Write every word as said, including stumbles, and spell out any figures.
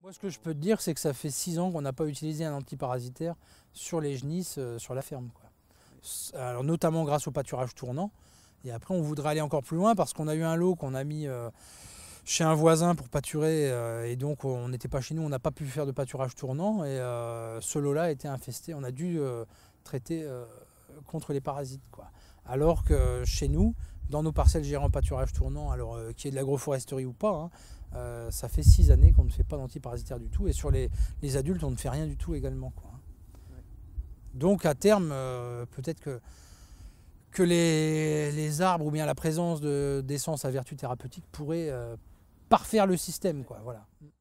Moi, ce que je peux te dire, c'est que ça fait six ans qu'on n'a pas utilisé un antiparasitaire sur les genisses, euh, sur la ferme, quoi. Alors, notamment grâce au pâturage tournant. Et après, on voudrait aller encore plus loin parce qu'on a eu un lot qu'on a mis euh, chez un voisin pour pâturer. Euh, et donc, on n'était pas chez nous, on n'a pas pu faire de pâturage tournant. Et euh, ce lot-là a été infesté. On a dû euh, traiter euh, contre les parasites, quoi. Alors que chez nous, dans nos parcelles gérées en pâturage tournant, alors euh, qu'il y ait de l'agroforesterie ou pas, hein, euh, ça fait six années qu'on ne fait pas d'antiparasitaire du tout. Et sur les, les adultes, on ne fait rien du tout également, quoi. Donc à terme, euh, peut-être que, que les, les arbres ou bien la présence de, d'essences à vertu thérapeutique pourraient euh, parfaire le système, quoi. Voilà.